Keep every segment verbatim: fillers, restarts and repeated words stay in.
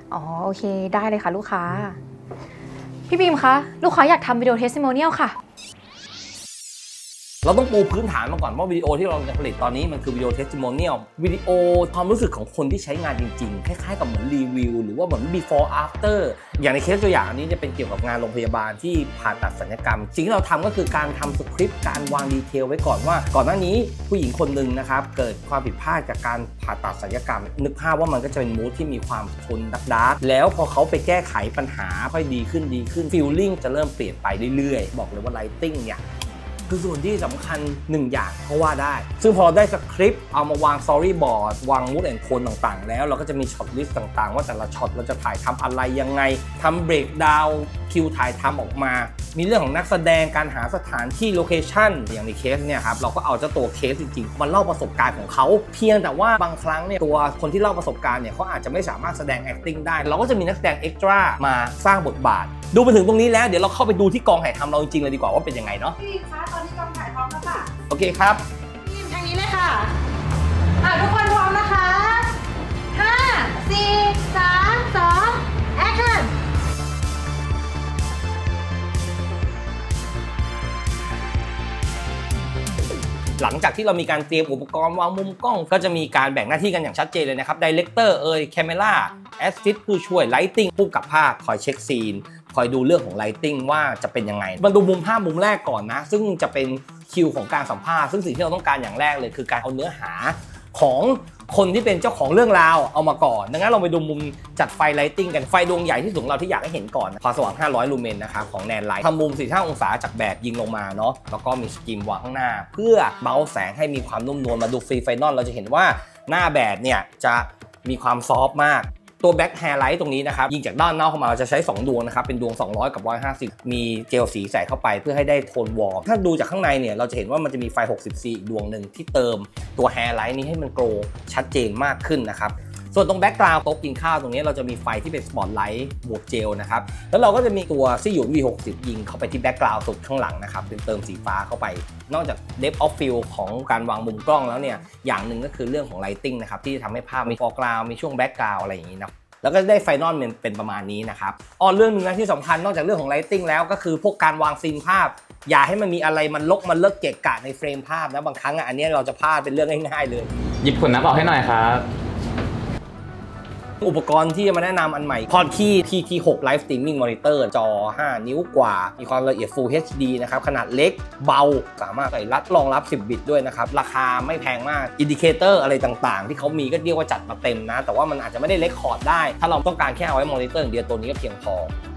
อ๋อโอเคได้เลยค่ะลูกค้าพี่บีมคะลูกค้าอยากทำวิดีโอเทสติโมเนียลค่ะเราต้องปูพื้นฐานมาก่อนว่าวิดีโอที่เราจะผลิตตอนนี้มันคือวิดีโอเทสติโมเนียลวิดีโอความรู้สึกของคนที่ใช้งานจริงๆคล้ายๆกับเหมือนรีวิวหรือว่าเหมือน before after อย่างในเคสตัวอย่างอันนี้จะเป็นเกี่ยวกับงานโรงพยาบาลที่ผ่าตัดศัลยกรรมสิ่งที่เราทำก็คือการทำสคริปต์การวางดีเทลไว้ก่อนว่าก่อนหน้านี้ผู้หญิงคนหนึ่งนะครับเกิดความผิดพลาดจากการผ่าตัดศัลยกรรมนึกภาพว่ามันก็จะเป็นมูดที่มีความทนดักดักแล้วพอเขาไปแก้ไขปัญหาค่อยดีขึ้นดีขึ้นฟีลลิ่งจะเริ่มเปลี่ยนไปเรื่อยๆบอกเลยว่าไลติ้งเนี่ยคือส่วนที่สำคัญหนึ่งอย่างเพราะว่าได้ซึ่งพอเราได้สคริปต์เอามาวางสตอรี่บอร์ดวางมูดแอนด์โคนต่างๆแล้วเราก็จะมีช็อตลิสต์ต่างๆว่าแต่ละช็อตเราจะถ่ายทำอะไรยังไงทำเบรกดาวน์คิวถ่ายทำออกมามีเรื่องของนักแสดงการหาสถานที่โลเคชั่นอย่างในเคสเนี่ยครับเราก็เอาเจ้าตัวเคสจริงๆมันเล่าประสบการณ์ของเขาเพียงแต่ว่าบางครั้งเนี่ยตัวคนที่เล่าประสบการณ์เนี่ยเขาอาจจะไม่สามารถแสดง acting ได้เราก็จะมีนักแสดงเอ็กซ์ตร้ามาสร้างบทบาทดูไปถึงตรงนี้แล้วเดี๋ยวเราเข้าไปดูที่กองถ่ายทำเราจริงๆเลยดีกว่าว่าเป็นยังไงเนาะพี่คะตอนนี้กองถ่ายพร้อมแล้วค่ะโอเคครับพี่ทางนี้เลยค่ะอ่ะทุกคนพร้อมนะคะห้า สี่ สาม สอง แอคชั่นหลังจากที่เรามีการเตรียมอุปกรณ์วางมุมกล้องก็จะมีการแบ่งหน้าที่กันอย่างชัดเจนเลยนะครับไดเรคเตอร์เอ่ยแคมเมราแอสซิสต์ผู้ช่วยไลติ้งผู้กับภาพคอยเช็คซีนคอยดูเรื่องของไลติ้งว่าจะเป็นยังไงมาดูมุมภาพมุมแรกก่อนนะซึ่งจะเป็นคิวของการสัมภาษณ์ซึ่งสิ่งที่เราต้องการอย่างแรกเลยคือการเอาเนื้อหาของคนที่เป็นเจ้าของเรื่องราวเอามาก่อนดังนั้นเราไปดูมุมจัดไฟไลติ้งกันไฟดวงใหญ่ที่สุดของเราที่อยากให้เห็นก่อนความสว่างห้าร้อยลูเมนนะครับของแนนไลท์ทำมุมสี่สิบห้าองศาจากแบบยิงลงมาเนาะแล้วก็มีสกิมวางข้างหน้าเพื่อเบาแสงให้มีความนุ่มนวลมาดูฟรีไฟนอลเราจะเห็นว่าหน้าแบบเนี่ยจะมีความซอฟต์มากตัวแบ็คแฮร์ไลท์ตรงนี้นะครับยิงจากด้านนอกเข้ามาเราจะใช้สองดวงนะครับเป็นดวงสองร้อยกับหนึ่งร้อยห้าสิบมีเจลสีใส่เข้าไปเพื่อให้ได้โทนวอร์มถ้าดูจากข้างในเนี่ยเราจะเห็นว่ามันจะมีไฟ หกสิบซี อีกดวงหนึ่งที่เติมตัวแฮร์ไลท์นี้ให้มันโกลชัดเจนมากขึ้นนะครับส่วนตรงแบ็กกราวด์โต๊ะกินข้าวตรงนี้เราจะมีไฟที่เป็นสปอตไลท์บวกเจลนะครับแล้วเราก็จะมีตัวซี่หยุน วี หกสิบ ยิงเข้าไปที่แบ็กกราวด์สุดข้างหลังนะครับเป็นเติมสีฟ้าเข้าไปนอกจาก depth of field ของการวางมุมกล้องแล้วเนี่ยอย่างหนึ่งก็คือเรื่องของ lighting นะครับที่ทำให้ภาพมี foreground มีช่วงแบ็กกราวด์อะไรอย่างนี้นะแล้วก็ได้ไฟนอลเป็นประมาณนี้นะครับอ๋อเรื่องนึงนะที่สำคัญนอกจากเรื่องของไลติ้งแล้วก็คือพวกการวางซีนภาพอย่าให้มันมีอะไรมันลกมันเลิกเกะกะในเฟรมภาพนะบางครั้งอันนี้เราจะพลาดเป็นเรื่องง่ายๆเลยหยิบขวดน้ำออกให้หน่อยครับอุปกรณ์ที่จะมาแนะนำอันใหม่พอดคีย์ ที ที หก Live Streaming Monitor จอห้านิ้วกว่ามีความละเอียด Full เอช ดี นะครับขนาดเล็กเบาสามารถใส่รัดรองรับสิบบิตด้วยนะครับราคาไม่แพงมากอินดิเคเตอร์อะไรต่างๆที่เขามีก็เรียกว่าจัดมาเต็มนะแต่ว่ามันอาจจะไม่ได้เรคคอร์ดได้ถ้าเราต้องการแค่เอาไว้มอนิเตอร์อย่างเดียวตัวนี้ก็เพียงพอ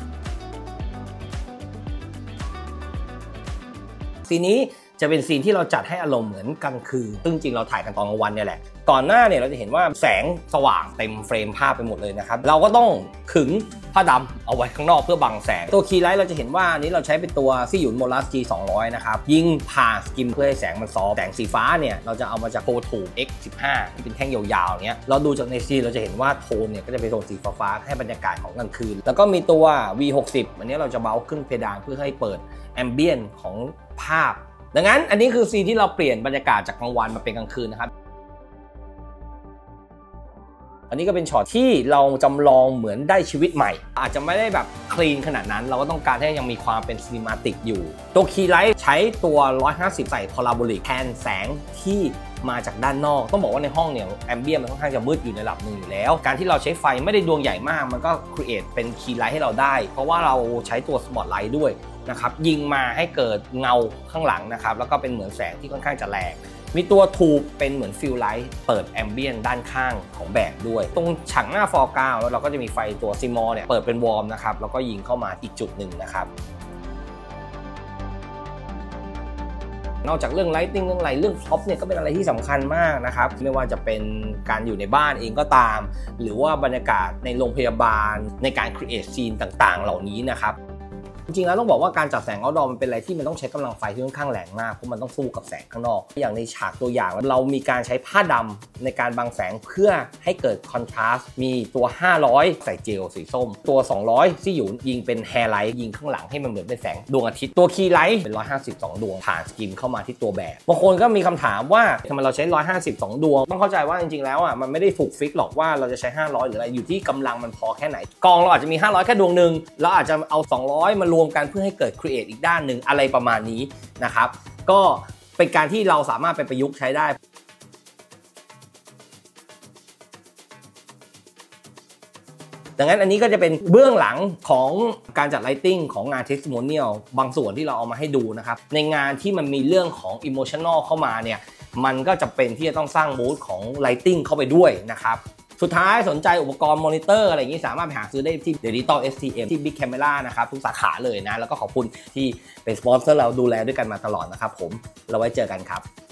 ซีนนี้จะเป็นซีนที่เราจัดให้อารมณ์เหมือนกลางคืนซึ่งจริงเราถ่ายกันตอนกลางวันเนี่ยแหละก่อนหน้าเนี่ยเราจะเห็นว่าแสงสว่างเต็มเฟรมภาพไปหมดเลยนะครับเราก็ต้องขึงผ้าดำเอาไว้ข้างนอกเพื่อบังแสงตัวคีย์ไลท์เราจะเห็นว่านี้เราใช้เป็นตัวซี่หยุนโมลัส จี สองร้อย นะครับยิงผ่าสกิมเพื่อให้แสงมันซอฟแสงสีฟ้าเนี่ยเราจะเอามาจากโ โปร ทู เอ็กซ์ สิบห้า ที่เป็นแท่งยาวๆเนี้ยเราดูจากในซีนเราจะเห็นว่าโทนเนี่ยก็จะเป็นโทนสีฟ้าๆให้บรรยากาศของกลางคืนแล้วก็มีตัว วี หกสิบ อันนี้เราจะเบาขึ้นเพดานเพื่อให้เปิดแอมเบียนของภาพดังนั้นอันนี้คือซีนที่เราเปลี่ยนบรรยากาศจากกลางวันมาเป็นกลางคืนนะครับอันนี้ก็เป็นช็อตที่เราจำลองเหมือนได้ชีวิตใหม่อาจจะไม่ได้แบบคลีนขนาดนั้นเราก็ต้องการให้ยังมีความเป็นซีนิมาติกอยู่ตัวคีย์ไลท์ใช้ตัวหนึ่งร้อยห้าสิบใส่พาราโบลิกแทนแสงที่มาจากด้านนอกต้องบอกว่าในห้องเนี่ยแอมเบียนมันค่อนข้างจะมืดอยู่ในระดับหนึ่งอยู่แล้วการที่เราใช้ไฟไม่ได้ดวงใหญ่มากมันก็ครีเอทเป็นคีย์ไลท์ให้เราได้เพราะว่าเราใช้ตัวสปอตไลท์ด้วยนะครับยิงมาให้เกิดเงาข้างหลังนะครับแล้วก็เป็นเหมือนแสงที่ค่อนข้างจะแรงมีตัวทูบเป็นเหมือนฟิลไลท์เปิดแอมเบียนด้านข้างของแบบด้วยตรงฉากหน้าฟอร์กราวด์แล้วเราก็จะมีไฟตัวซิมอลเนี่ยเปิดเป็นวอร์มนะครับแล้วก็ยิงเข้ามาอีกจุดหนึ่งนะครับนอกจากเรื่องไลท์ติ้งเรื่องอะไรเรื่องท็อปเนี่ยก็เป็นอะไรที่สำคัญมากนะครับไม่ว่าจะเป็นการอยู่ในบ้านเองก็ตามหรือว่าบรรยากาศในโรงพยาบาลในการครีเอทซีนต่างๆเหล่านี้นะครับจริงๆแล้วต้องบอกว่าการจัดแสง outdoor มันเป็นอะไรที่มันต้องใช้กำลังไฟที่ค่อนข้างแรงมากเพราะมันต้องสู้กับแสงข้างนอกอย่างในฉากตัวอย่างเรามีการใช้ผ้าดำในการบังแสงเพื่อให้เกิดคอนทราสต์มีตัวห้าร้อยใส่เจลสีส้มตัวสองร้อยที่อยู่ยิงเป็นแฮร์ไลท์ยิงข้างหลังให้มันเหมือนเป็นแสงดวงอาทิตย์ตัวคีย์ไลท์เป็นหนึ่งร้อยห้าสิบสองดวงผ่านสกิมเข้ามาที่ตัวแบบบางคนก็มีคำถามว่าทำไมเราใช้หนึ่งร้อยห้าสิบสองดวงต้องเข้าใจว่าจริงๆแล้วอ่ะมันไม่ได้ถูกฟิกหรอกว่าเราจะใช้ห้าร้อยหรืออะไรอยู่ที่กำลังมันพอแค่ไหนกองเราอาจจะมีห้าร้อยแค่ดวงนึงแล้วอาจจะเอาสองร้อยมารวมกันเพื่อให้เกิดครีเอทอีกด้านหนึ่งอะไรประมาณนี้นะครับก็เป็นการที่เราสามารถไปประยุกต์ใช้ได้ดังนั้นอันนี้ก็จะเป็นเบื้องหลังของการจัดไลติ้งของงาน Testimonial บางส่วนที่เราเอามาให้ดูนะครับในงานที่มันมีเรื่องของ Emotional เข้ามาเนี่ยมันก็จะเป็นที่จะต้องสร้างมูดของ Lighting เข้าไปด้วยนะครับสุดท้ายสนใจอุปกรณ์มอนิเตอร์อะไรอย่างนี้สามารถไปหาซื้อได้ที่ Digital เอส ที เอ็ม ที่ Big Camera นะครับทุกสาขาเลยนะแล้วก็ขอบคุณที่เป็นสปอนเซอร์เราดูแลด้วยกันมาตลอดนะครับผมเราไว้เจอกันครับ